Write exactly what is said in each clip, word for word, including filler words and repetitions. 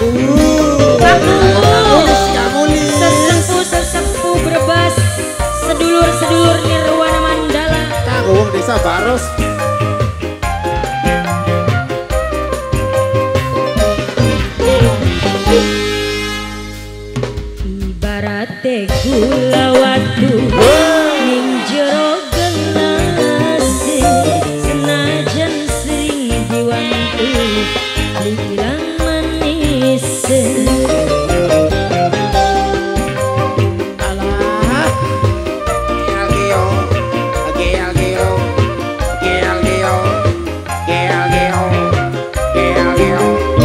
Sesepuh sesepuh Brebes, sedulur sedulur Nirwana Mandala. Kagum desa Baros. Ibarate gula watu ning jero gelas, senajan sering diwantu lilang manis. Alah. Geo geo geo geo geo geo geo geo geo.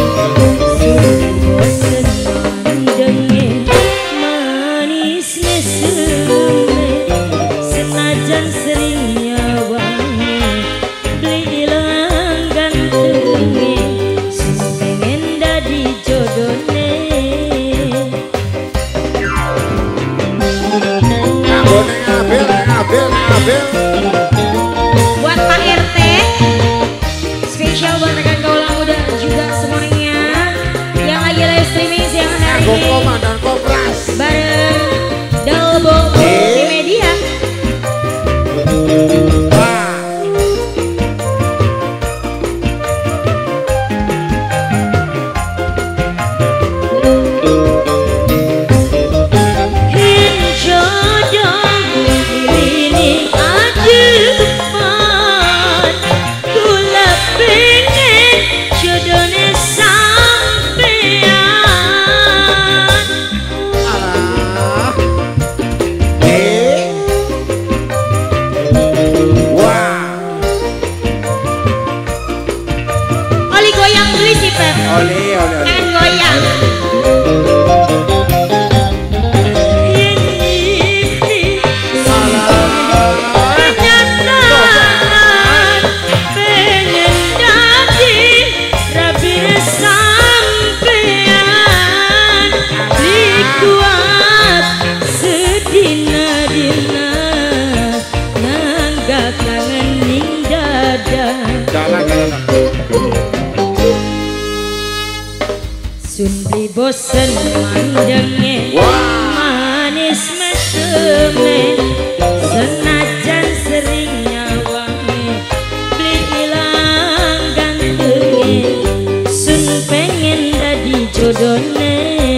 Bosen mandenge manis meseme, senajan sering nyawange beli ilang gantenge, pengen dadi jodone. Ngabone ngabel ngabel ngabel. Buat Pak R T, spesial buat rekan kaula muda juga semuanya yang lagi live streaming siang hari Kagum ini komandan Kopras. bareng Dalbo di media. Wah. Hin jodoh ini adepan, kula pengen jodohnya sampean. Alah. Eh. Wah. Oli goyang dulu sih Pep, Oli oli oli. kan goyang. Yen ini kenyataan, pengen dadi rabine sampean, dikuat sedina-dina nganggap kangen ning dada. Jalan jalan. Sun beli bosen mandenge manis meseme, senajan sering nyawange beli ilang gantenge, sun pengen dadi jodone.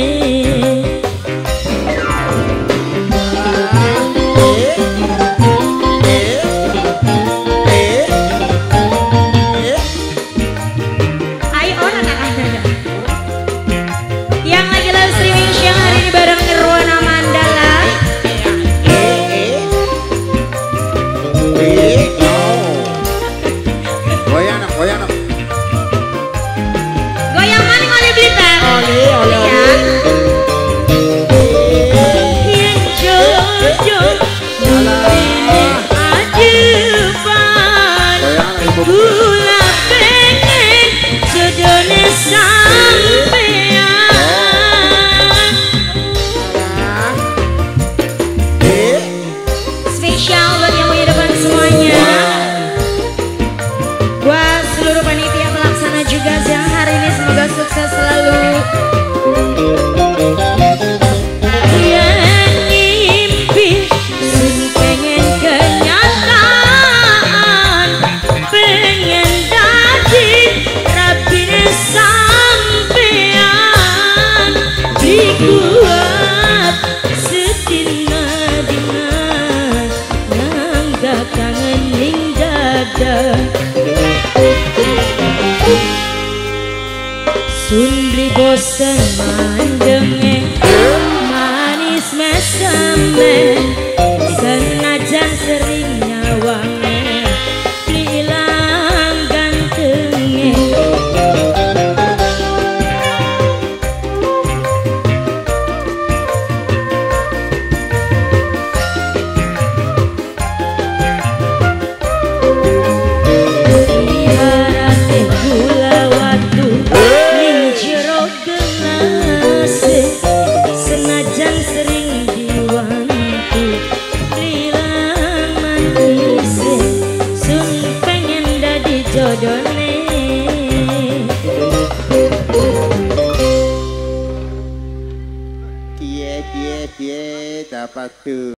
Ayo orang anak-anak yang lagi live streaming siang hari ini bareng Nirwana Mandala. Goyang nak, goyang nak. Goyang maning oleh Blitar. Oli, oli, oli. Ya. Yang jodoh ini adepan, Goyang ibu. kula pengen jodohnya sampean. Eh. Spesial buat yang punya depan semuanya. Buat seluruh panitia pelaksana juga siang hari ini semoga sukses selalu. Yang mimpi sun pengen kenyataan, pengen dadi rabine sampean, dikuat sedina-dina nganggap kangen ning dada. Sun beli bosen mandenge manis meseme, senajan sering nyawange beli ilang gantenge. Ibarate gula watu ning jero gelas, senajan sering diwantu lilang manis, sun pengen dadi jodone. Ye dapat tuh.